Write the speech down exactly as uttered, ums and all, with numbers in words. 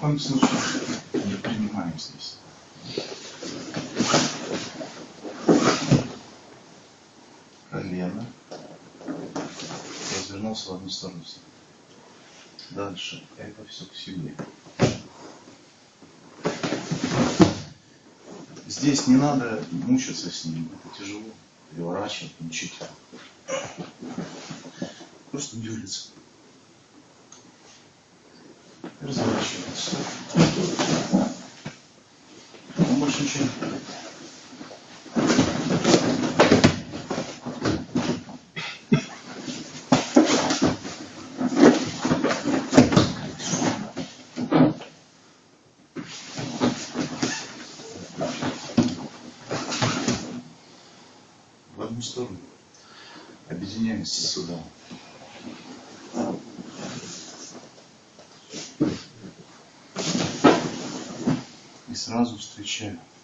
коем случае не принимаем здесь. Колено. Развернулся в одну сторону. Дальше. Это все к себе. Здесь не надо мучиться с ним. Это тяжело. Переворачивать, мучить. Просто двигаться. Разворачиваться. Ну, больше ничего не надо. В одну сторону. Объединяемся сюда. И сразу встречаю.